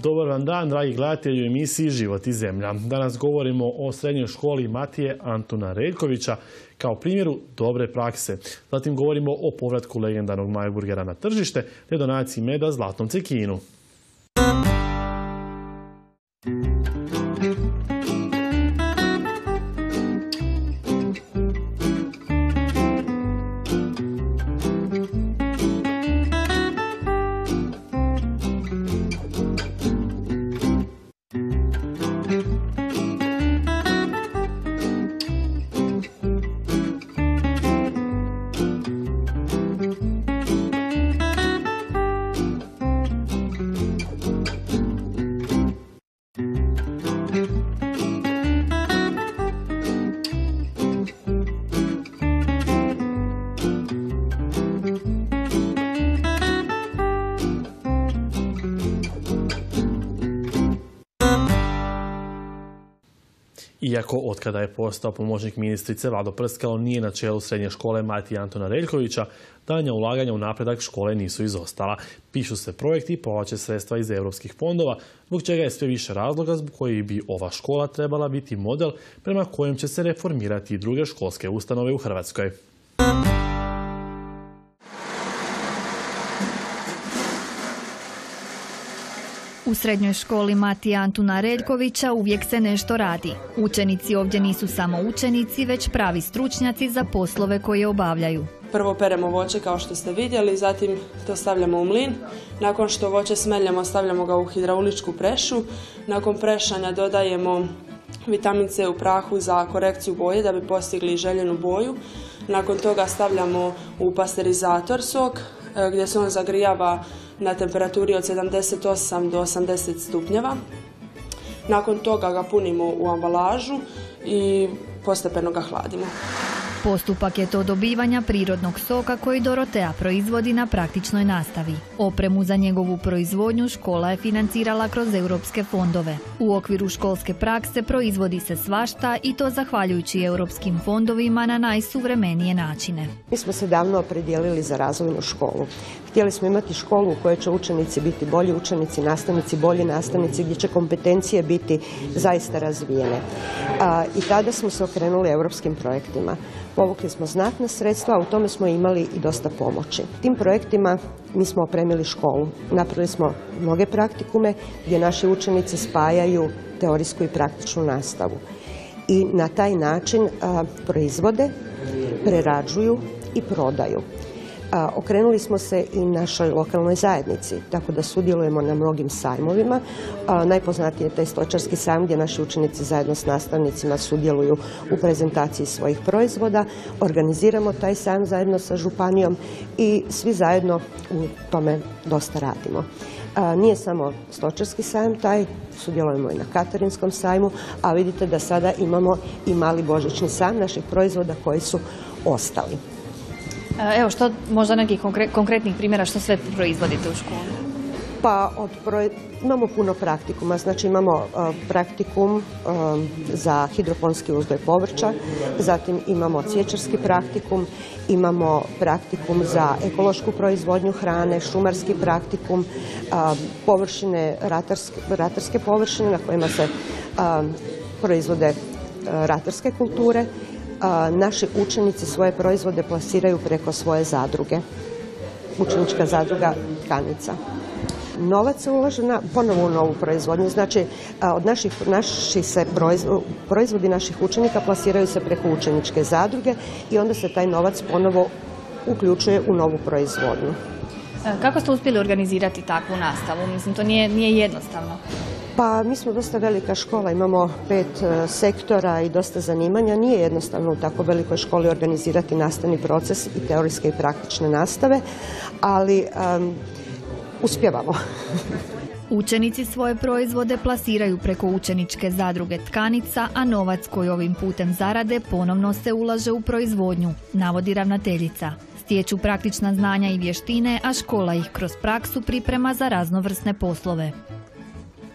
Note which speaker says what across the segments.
Speaker 1: Dobar vam dan, dragi gledatelji u emisiji Život i zemlja. Danas govorimo o srednjoj školi Matije Antuna Reljkovića kao primjeru dobre prakse. Zatim govorimo o povratku legendarnog Majburgera na tržište te donaciji meda Zlatnom cekinu. Iako otkada je postao pomoćnik ministrice, Vlado Prskalo nije na čelu srednje škole Matije Antuna Reljkovića, daljnja ulaganja u napredak škole nisu izostala. Pišu se projekti i povlače sredstva iz europskih fondova, zbog čega je sve više razloga zbog kojih bi ova škola trebala biti model prema kojem će se reformirati i druge školske ustanove u Hrvatskoj.
Speaker 2: U srednjoj školi Matije Antuna Reljkovića uvijek se nešto radi. Učenici ovdje nisu samo učenici, već pravi stručnjaci za poslove koje obavljaju.
Speaker 3: Prvo peremo voće kao što ste vidjeli, zatim to stavljamo u mlin. Nakon što voće smeljemo, stavljamo ga u hidrauličku prešu. Nakon prešanja dodajemo vitamin C u prahu za korekciju boje da bi postigli željenu boju. Nakon toga stavljamo u pasterizator sok gdje se on zagrijava na temperaturi od 78 do 80 stupnjeva. Nakon toga ga punimo u ambalažu i postepeno ga hladimo.
Speaker 2: Postupak je to dobivanja prirodnog soka koji Dorotea proizvodi na praktičnoj nastavi. Opremu za njegovu proizvodnju škola je financirala kroz europske fondove. U okviru školske prakse proizvodi se svašta i to zahvaljujući europskim fondovima na najsuvremenije načine.
Speaker 4: Mi smo se davno opredijelili za razvojnu školu. Htjeli smo imati školu u kojoj će učenici biti bolji učenici, nastavnici bolji nastavnici, gdje će kompetencije biti zaista razvijene. I tada smo se okrenuli europskim projektima. Povukli smo znatna sredstva, a u tome smo imali i dosta pomoći. Tim projektima mi smo opremili školu. Napravili smo mnoge praktikume gdje naši učenici spajaju teorijsku i praktičnu nastavu. I na taj način proizvode, prerađuju i prodaju. Okrenuli smo se i našoj lokalnoj zajednici, tako da sudjelujemo na mnogim sajmovima. Najpoznatiji je taj stočarski sajam gdje naši učenici zajedno s nastavnicima sudjeluju u prezentaciji svojih proizvoda. Organiziramo taj sajam zajedno sa županijom i svi zajedno u tome dosta radimo. Nije samo stočarski sajam taj, sudjelujemo i na Katarinskom sajmu, a vidite da sada imamo i mali božićni sajam naših proizvoda koji su ostali.
Speaker 2: Evo, što možda nekih konkretnih primjera što sve proizvodite u školi?
Speaker 4: Pa imamo puno praktikuma, znači imamo praktikum za hidroponski uzgoj povrća, zatim imamo cvjećarski praktikum, imamo praktikum za ekološku proizvodnju hrane, šumarski praktikum, površine, ratarske površine na kojima se proizvode ratarske kulture. Naši učenici svoje proizvode plasiraju preko svoje zadruge, učenička zadruga Tkanica. Novac se ulaže ponovo u novu proizvodnju, znači od proizvodi naših učenika plasiraju se preko učeničke zadruge i onda se taj novac ponovo uključuje u novu proizvodnju.
Speaker 2: Kako ste uspjeli organizirati takvu nastavu? Mislim, to nije jednostavno.
Speaker 4: Pa mi smo dosta velika škola, imamo 5 sektora i dosta zanimanja. Nije jednostavno u tako velikoj školi organizirati nastavni proces i teorijske i praktične nastave, ali uspijevamo.
Speaker 2: Učenici svoje proizvode plasiraju preko učeničke zadruge Tkanica, a novac koji ovim putem zarade ponovno se ulaže u proizvodnju, navodi ravnateljica. Stječu praktična znanja i vještine, a škola ih kroz praksu priprema za raznovrsne poslove.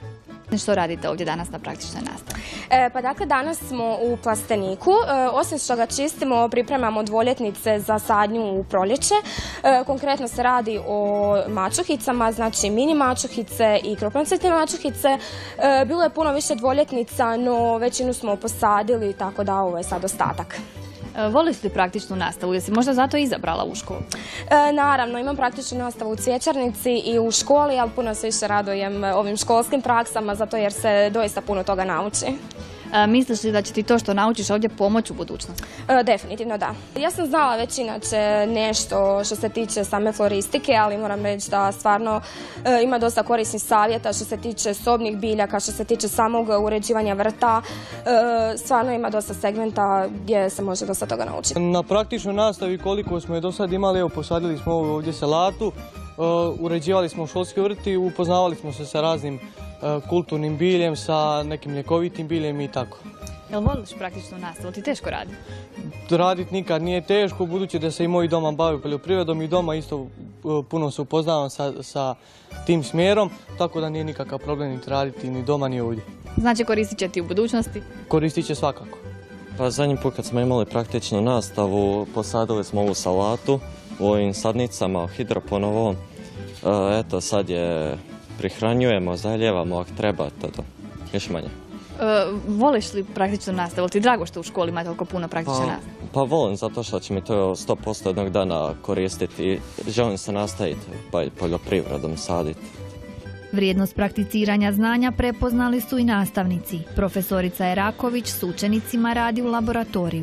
Speaker 2: Što radite ovdje danas na praktičnoj nastavi?
Speaker 5: Pa dakle, danas smo u plasteniku. Osim što ga čistimo, pripremamo dvoljetnice za sadnju u proljeće. Konkretno se radi o mačuhicama, znači mini mačuhice i krupnocrtne mačuhice. Bilo je puno više dvoljetnica, no većinu smo posadili, tako da ovo je sad ostatak.
Speaker 2: Voliš li praktičnu nastavu? Jesi možda zato izabrala u školu?
Speaker 5: Naravno, imam praktičnu nastavu u cvjećarnici i u školi, ali puno se više radujem ovim školskim praksama, zato jer se doista puno toga nauči.
Speaker 2: Misliš li da će ti to što naučiš ovdje pomoći u budućnosti?
Speaker 5: Definitivno da. Ja sam znala već inače nešto što se tiče same floristike, ali moram reći da stvarno ima dosta korisnih savjeta što se tiče sobnih biljaka, što se tiče samog uređivanja vrta. Stvarno ima dosta segmenta gdje se može dosta toga naučiti.
Speaker 6: Na praktičnoj nastavi koliko smo je do sad imali, evo posadili smo ovdje salatu, uređivali smo školski vrt i upoznavali smo se sa raznim kulturnim biljem, sa nekim ljekovitim biljem i tako.
Speaker 2: Jel voliš praktičnu nastavu? Ti teško radi?
Speaker 6: Raditi nikad nije teško, budući da se i moji doma bave poljoprivredom i doma isto puno se upoznavam sa tim smjerom, tako da nije nikakav problem niti raditi ni doma ni ovdje.
Speaker 2: Znači koristit će ti u budućnosti?
Speaker 6: Koristit će svakako.
Speaker 7: Pa zadnji put kad smo imali praktičnu nastavu, posadili smo ovu salatu u ovim sadnicama, hidroponovom. Eto, sad je prihranjujemo, zaljevamo ako treba, to. Još manje.
Speaker 2: Voliš li praktičnu nastavu? Ti drago što u školi ima toliko puno praktične nastave?
Speaker 7: Pa volim, zato što će mi to 100% jednog dana koristiti i želim se nastaviti poljoprivredom saditi.
Speaker 2: Vrijednost prakticiranja znanja prepoznali su i nastavnici. Profesorica Eraković s učenicima radi u laboratoriju.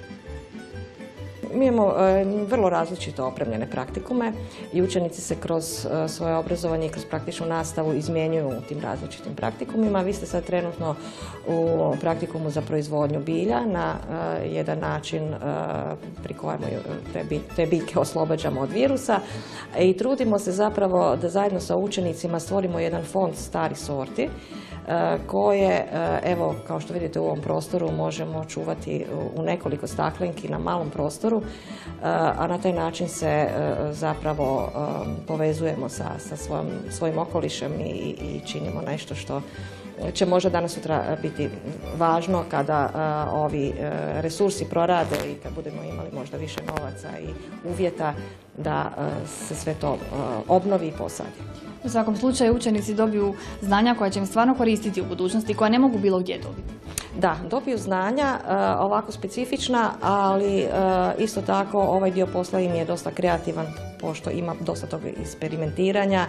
Speaker 8: Mi imamo vrlo različito opremljene praktikume i učenici se kroz svoje obrazovanje i kroz praktičnu nastavu izmjenjuju u tim različitim praktikumima. Vi ste sad trenutno u praktikumu za proizvodnju bilja na jedan način pri kojemu te biljke oslobađamo od virusa i trudimo se zapravo da zajedno sa učenicima stvorimo jedan fond starih sorti koje, evo, kao što vidite u ovom prostoru, možemo čuvati u nekoliko staklenki na malom prostoru, a na taj način se zapravo povezujemo sa svojim okolišem i činimo nešto što će možda danas sutra biti važno kada ovi resursi prorade i kad budemo imali možda više novaca i uvjeta da se sve to obnovi i posadi.
Speaker 2: U svakom slučaju učenici dobiju znanja koja će im stvarno koristiti u budućnosti, koja ne mogu bilo gdje dobiti.
Speaker 8: Da, dobiju znanja, ovako specifična, ali isto tako ovaj dio posla im je dosta kreativan, pošto ima dosta toga eksperimentiranja.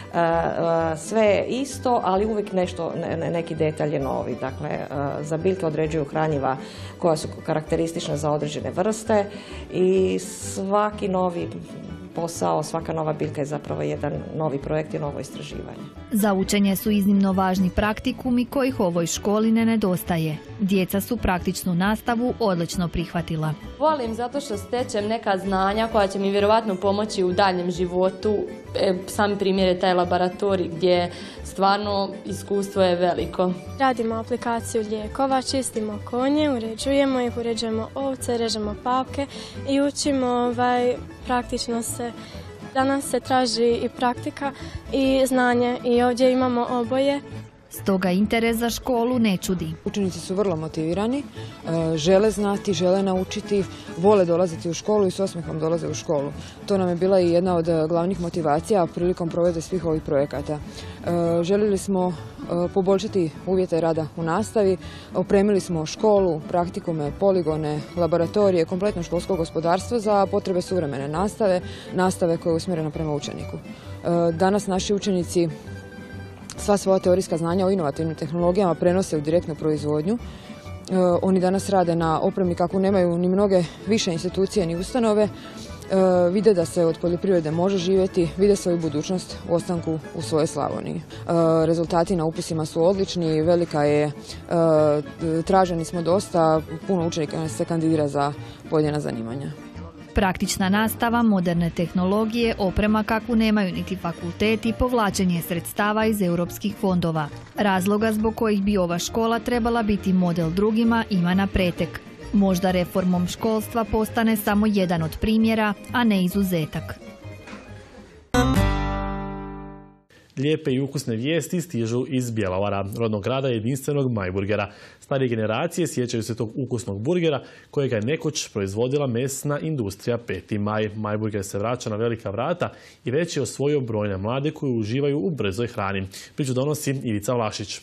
Speaker 8: Sve je isto, ali uvijek neki detalj je novi. Dakle, za biljke određuju hranjiva koja su karakteristična za određene vrste i svaki novi posao, svaka nova biljka je zapravo jedan novi projekt i novo istraživanje.
Speaker 2: Za učenje su iznimno važni praktikumi kojih ovoj školi ne nedostaje. Djeca su praktičnu nastavu odlično prihvatila.
Speaker 9: Volim zato što stečem neka znanja koja će mi vjerovatno pomoći u daljem životu. Sami primjer je taj laboratorij gdje stvarno iskustvo je veliko.
Speaker 10: Radimo aplikaciju lijekova, čistimo konje, uređujemo ih, uređujemo ovce, režemo papke i učimo praktično se. Danas se traži i praktika i znanje i ovdje imamo oboje.
Speaker 2: Stoga interes za školu ne čudi.
Speaker 11: Učenici su vrlo motivirani, žele znati, žele naučiti, vole dolaziti u školu i s osmijehom dolaze u školu. To nam je bila i jedna od glavnih motivacija prilikom provedbe svih ovih projekata. Željeli smo poboljšati uvjete rada u nastavi, opremili smo školu, praktikume, poligone, laboratorije, kompletno školsko gospodarstvo za potrebe suvremene nastave koja je usmjerena prema učeniku. Danas naši učenici sva svoja teorijska znanja o inovativnim tehnologijama prenose u direktnu proizvodnju. Oni danas rade na opremi kakvu nemaju ni mnoge više institucije ni ustanove. Vide da se od poljoprivrede može živjeti, vide svoju budućnost u ostanku u svojoj Slavoniji. Rezultati na upisima su odlični, velika je, traženi smo dosta, puno učenika se kandidira za pojedina zanimanja.
Speaker 2: Praktična nastava, moderne tehnologije, oprema kakvu nemaju niti fakulteti, povlačenje sredstava iz europskih fondova. Razloga zbog kojih bi ova škola trebala biti model drugima ima na pretek. Možda reformom školstva postane samo jedan od primjera, a ne izuzetak.
Speaker 1: Lijepe i ukusne vijesti stižu iz Bjelovara, rodnog grada jedinstvenog Majburgera. Starije generacije sjećaju se tog ukusnog burgera kojega je nekoć proizvodila mesna industrija 5. maj. Majburger se vraća na velika vrata i već je osvojio brojne mlade koji uživaju u brzoj hrani. Priču donosi Ivica Vlašić.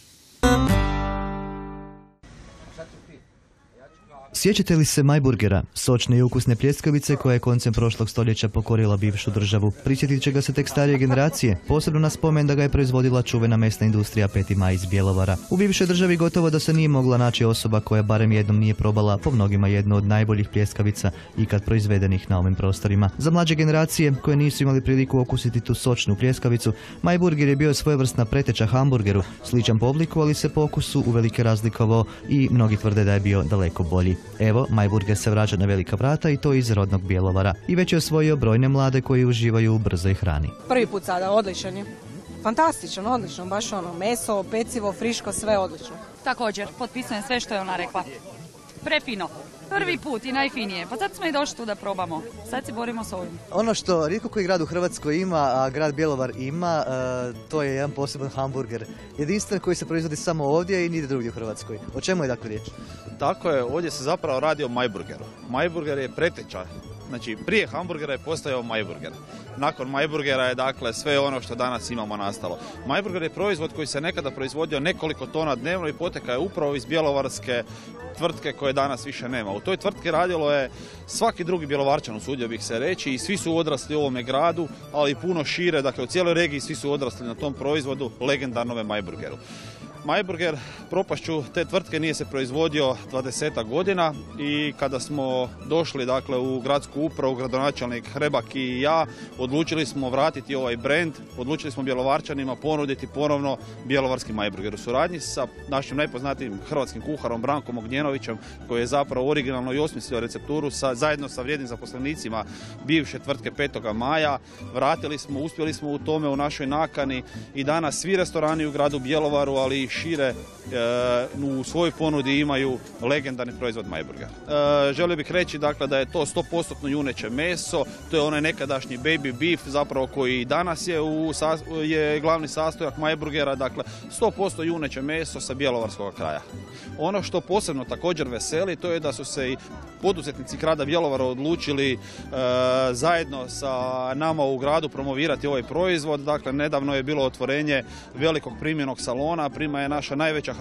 Speaker 12: Sjećate li se Majburgera, sočne i ukusne pljeskavice koja je koncem prošlog stoljeća pokorila bivšu državu? Prisjetit će ga se tek starije generacije, posebno na spomen da ga je proizvodila čuvena mesna industrija 5. maj iz Bjelovara. U bivšoj državi gotovo da se nije mogla naći osoba koja barem jednom nije probala po mnogima jednu od najboljih pljeskavica ikad proizvedenih na ovim prostorima. Za mlađe generacije koje nisu imali priliku okusiti tu sočnu pljeskavicu, Majburger je bio svojevrsna preteča hamburgeru, sličan po obliku, ali se po okusu uvelike razlikovao i mnogi tvrde da je bio daleko bolji. Evo, Majburger se vraća na velika vrata i to iz rodnog Bjelovara. I već je osvojio brojne mlade koji uživaju u brzoj hrani.
Speaker 13: Prvi put sada, odličan je. Fantastičan, odlično, baš meso, pecivo, friško, sve odlično.
Speaker 14: Također, potpisujem sve što je ona rekla. Prefino. Prvi put i najfinije. Pa sad smo i došli tu da probamo. Sad se borimo s ovim.
Speaker 12: Ono što rijetko koji grad u Hrvatskoj ima, a grad Bjelovar ima, to je jedan poseban hamburger. Jedinstven koji se proizvodi samo ovdje i nigdje drugdje u Hrvatskoj. O čemu je dakle riječ?
Speaker 15: Tako je, ovdje se zapravo radi o Majburgeru. Majburger je preteča. Znači, prije hamburgera je postojao Majburger. Nakon Majburgera je dakle sve ono što danas imamo nastalo. Majburger je proizvod koji se nekada proizvodio nekoliko tona dnevno i potekao je upravo iz bjelovarske tvrtke koje danas više nema. U toj tvrtki radilo je svaki drugi Bjelovarčan, usudio bih se reći, i svi su odrasli u ovome gradu, ali i puno šire, dakle u cijeloj regiji svi su odrasli na tom proizvodu, legendarnome Majburgeru. Majburger, propašću te tvrtke, nije se proizvodio 20 godina i kada smo došli dakle u gradsku upravu, gradonačelnik Hrebak i ja, odlučili smo vratiti ovaj brend, odlučili smo Bjelovarčanima ponuditi ponovno bjelovarski Majburger u suradnji sa našim najpoznatijim hrvatskim kuharom Brankom Ognjenovićem, koji je zapravo originalno i osmislio recepturu zajedno sa vrijednim zaposlenicima bivše tvrtke 5. maja. Vratili smo, uspjeli smo u tome, u našoj nakani, i danas svi restorani u gradu Bjelovaru, ali i šire, u svojoj ponudi imaju legendarni proizvod Majburger. Želio bih reći dakle da je to 100% juneće meso, to je onaj nekadašnji baby beef zapravo koji danas je glavni sastojak Majburgera, dakle 100% juneće meso sa bjelovarskog kraja. Ono što posebno također veseli, to je da su se i poduzetnici grada Bjelovara odlučili zajedno sa nama u gradu promovirati ovaj proizvod. Dakle, nedavno je bilo otvorenje velikog primjenog salona. Prima je naša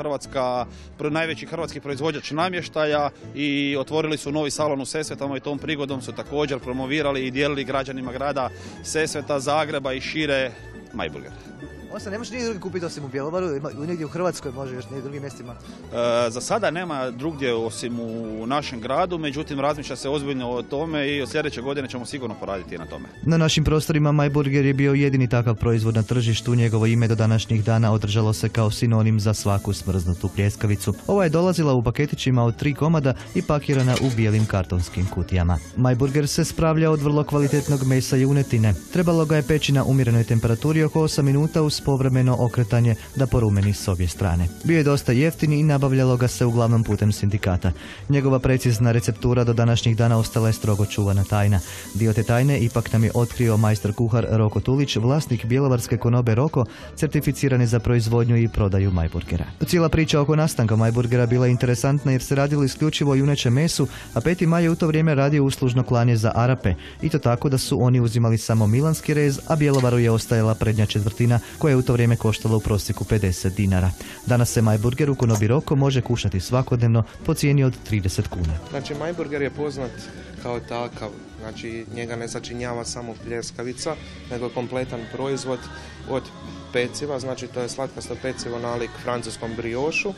Speaker 15: najveći hrvatski proizvođač namještaja i otvorili su novi salon u Sesvetama i tom prigodom su također promovirali i dijelili građanima grada Sesveta, Zagreba i šire Majburger.
Speaker 12: On se ne može nigdje drugi kupiti osim u Bjelovaru, negdje u Hrvatskoj može, još negdje drugim mjestima?
Speaker 15: Za sada nema drugdje osim u našem gradu, međutim razmišlja se ozbiljno o tome i od sljedeće godine ćemo sigurno poraditi na tome. Na
Speaker 12: našim prostorima Majburger je bio jedini takav proizvod na tržištu. Njegovo ime do današnjih dana održalo se kao sinonim za svaku smrznutu pljeskavicu. Ova je dolazila u paketićima od 3 komada i pakirana u bijelim kartonskim kutijama. Majburger se spravlja od vrlo kvalitetnog mesa junetine. Trebalo ga je peći na umjerenoj temperaturi oko 8 minuta uz povremeno okretanje da porumeni s obje strane. Bio je dosta jeftin i nabavljalo ga se uglavnom putem sindikata. Njegova precizna receptura do današnjih dana ostala je strogo čuvana tajna. Dio te tajne ipak nam je otkrio majstor kuhar Roko Tulić, vlasnik bjelovarske konobe Roko, certificirani za proizvodnju i prodaju Majburgera. Cijela priča oko nastanka Majburgera bila interesantna jer se radilo isključivo o junećem mesu, a 5. maj je u to vrijeme radio uslužno klanje za Arape, i to tako da su oni uzimali samo milanski rez, a Bjelovaru je ostajala prednja četvrtina koja je u to vrijeme koštala u prosjeku 50 dinara. Danas se Majburger u konobi Roko može kušati svakodnevno po cijeni od 30 kuna.
Speaker 16: Znači, Majburger je poznat kao takav, znači njega ne sačinjava samo pljeskavica, nego kompletan proizvod od peciva, znači to je slatkasto pecivo nalik francuskom briošu,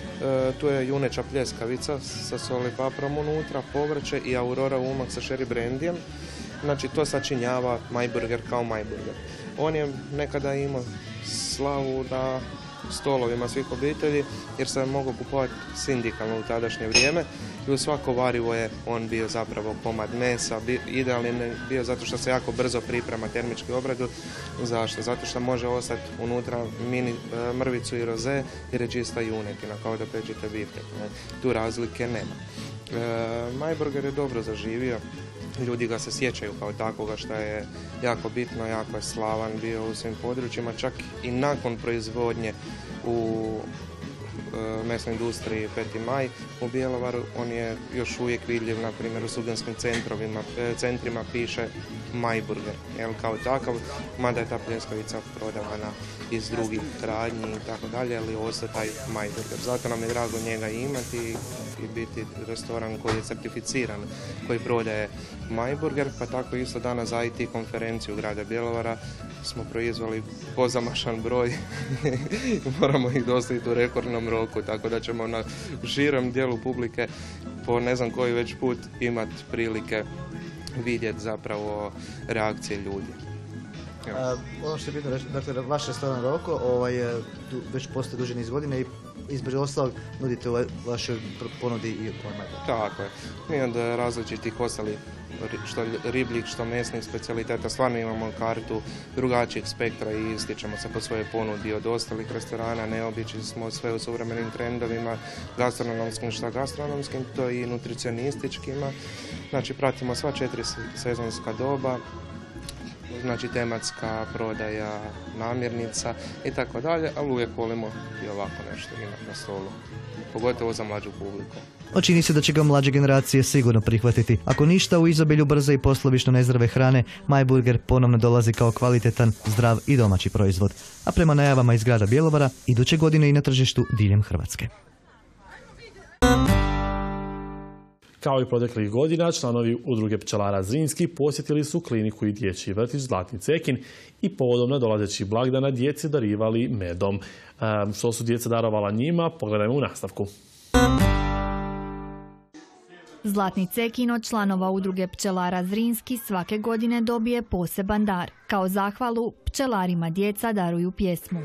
Speaker 16: tu je juneća pljeskavica sa soli paprom unutra, povrće i Aurora umak sa sherry brandijem. Znači to sačinjava Majburger kao Majburger. On je nekada imao slavu na stolovima svih obitelji jer se mogao kupovati sindikalno u tadašnje vrijeme i u svako varivo je on bio zapravo komad mesa, idealni bio zato što se jako brzo priprema termički obradu. Zašto? Zato što može ostati unutra mini mrvicu i roze jer je čista junetina kao da pečete biftek. Tu razlike nema. Majburger je dobro zaživio. Ljudi ga se sjećaju kao takvoga, što je jako bitno, jako je slavan bio u svim područjima, čak i nakon proizvodnje u mesnoj industriji 5. maj u Bjelovaru. On je još uvijek vidljiv, na primjer u studentskim centrima piše Majburger, kao takav, mada je ta pljeskavica prodavana iz drugih radnji i tako dalje, ali ostaje taj Majburger. Zato nam je drago njega imati i biti restoran koji je certificiran, koji prodaje Majburger, pa tako isto danas za IT konferenciju grada Bjelovara smo proizvali pozamašan broj i moramo ih dostaviti u rekordnom roku, tako da ćemo na širem dijelu publike po ne znam koji već put imati prilike vidjeti zapravo reakcije ljudi.
Speaker 12: Ono što je bitno reći, dakle, vaš restoran Roko već postoji duži niz godina i između ostalog nudite u vašoj ponudi i Majburger.
Speaker 16: Tako je. Mi od različitih ostalih što ribljih, što mesnih specijaliteta stvarno imamo kartu drugačijeg spektra i ističemo se po svojoj ponudi od ostalih restorana, neobični smo sve u suvremenim trendovima, gastronomskim šta gastronomskim, to i nutricionističkima. Znači pratimo sva 4 sezonska doba, znači tematska prodaja, namirnica i tako dalje, ali uvijek volimo i ovako nešto imati na stolu, pogotovo za mlađu publiku.
Speaker 12: Čini se da će ga mlađe generacije sigurno prihvatiti. Ako ništa, u izobilju brze i poslovično nezdrave hrane, Majburger ponovno dolazi kao kvalitetan, zdrav i domaći proizvod. A prema najavama iz grada Bjelovara, iduće godine i na tržištu diljem Hrvatske.
Speaker 1: Kao i proteklih godina, članovi udruge pčelara Zrinski posjetili su kliniku i dječji vrtić Zlatni Cekin i povodom nadolazećih blagdana djeci darivali medom. Što su djeca darovala njima, pogledajmo u nastavku.
Speaker 2: Zlatni Cekin od članova udruge pčelara Zrinski svake godine dobije poseban dar. Kao zahvalu, pčelarima djeca daruju pjesmu.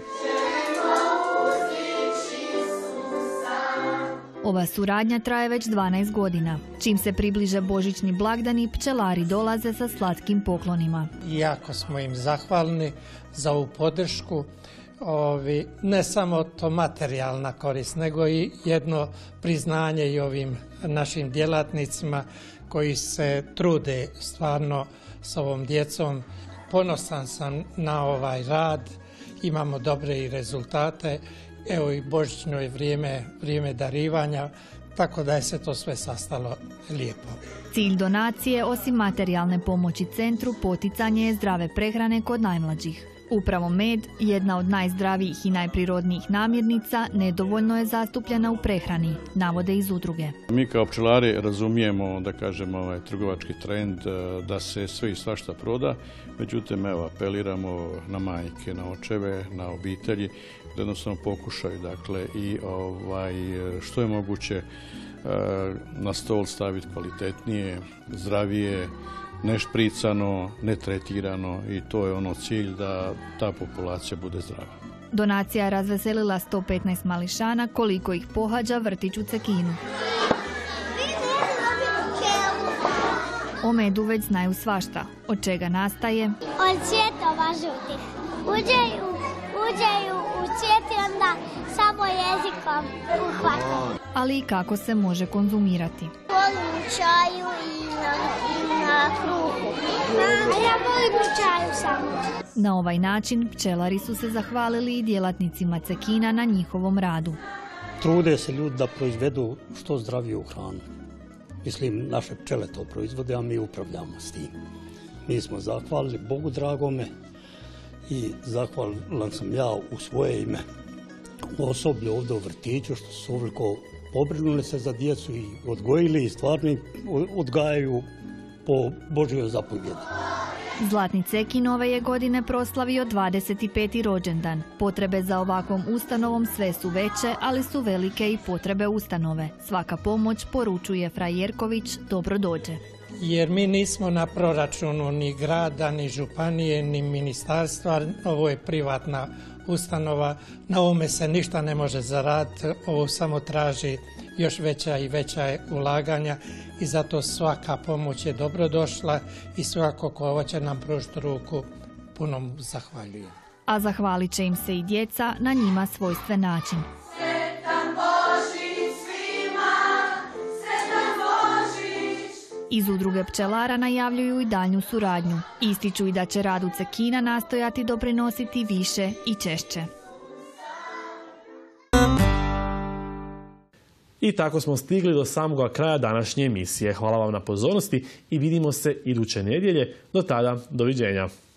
Speaker 2: Ova suradnja traje već 12 godina. Čim se približe božićni blagdani, pčelari dolaze sa slatkim poklonima.
Speaker 17: Jako smo im zahvalni za ovu podršku. Ne samo to materijalna korist, nego i jedno priznanje i ovim našim djelatnicima koji se trude stvarno s ovom djecom. Ponosan sam na ovaj rad, imamo dobre i rezultate. Evo i božićno je vrijeme darivanja, tako da je se to sve sastalo lijepo.
Speaker 2: Cilj donacije, osim materijalne pomoći centru, poticanje je zdrave prehrane kod najmlađih. Upravo med, jedna od najzdravijih i najprirodnijih namirnica, nedovoljno je zastupljena u prehrani, navode iz udruge.
Speaker 18: Mi kao pčelari razumijemo, da kažemo, trgovački trend da se sve i svašta proda, međutim, evo, apeliramo na majke, na očeve, na obitelji, da jednostavno pokušaju, dakle, i što je moguće na stol staviti kvalitetnije, zdravije, nešpricano, netretirano i to je ono cilj da ta populacija bude zdrava.
Speaker 2: Donacija je razveselila 115 mališana, koliko ih pohađa vrtić u Cekinu. O medu već znaju svašta, od čega nastaje.
Speaker 19: Od cvjetova žutih. Uđeju u cvijet i onda samo jezikom uhvate.
Speaker 2: Ali i kako se može konzumirati.
Speaker 19: Volim u čaju i na kruhu. A ja volim u čaju samo.
Speaker 2: Na ovaj način pčelari su se zahvalili i djelatnicima Cekina na njihovom radu.
Speaker 20: Trude se ljudi da proizvedu što zdraviju hranu. Mislim, naše pčele to proizvode, a mi upravljamo s tim. Mi smo zahvalili Bogu dragome i zahvalan sam ja u svoje ime osoblju ovdje u vrtiću što su ovoliko pobrinuli se za djecu i odgojili i stvarno odgajaju po Božjoj zapovjedi.
Speaker 2: Zlatni Cekin ove je godine proslavio 25. rođendan. Potrebe za ovakvom ustanovom sve su veće, ali su velike i potrebe ustanove. Svaka pomoć, poručuje Fraj Jerković, dobro dođe.
Speaker 17: Jer mi nismo na proračunu ni grada, ni županije, ni ministarstva. Ovo je privatna ustanova. Na ovome se ništa ne može zaraditi. Ovo samo traži još veća i veća ulaganja i zato svaka pomoć je dobrodošla i svako ko hoće nam pružiti ruku, puno mu zahvaljujem.
Speaker 2: A zahvalit će im se i djeca na njima svojstven način.
Speaker 19: Sretan Božić svima, sretan Božić.
Speaker 2: Iz udruge pčelara najavljuju i daljnju suradnju. Ističu i da će rad u Cekina nastojati doprinositi više i češće.
Speaker 1: I tako smo stigli do samoga kraja današnje emisije. Hvala vam na pozornosti i vidimo se iduće nedjelje. Do tada, doviđenja.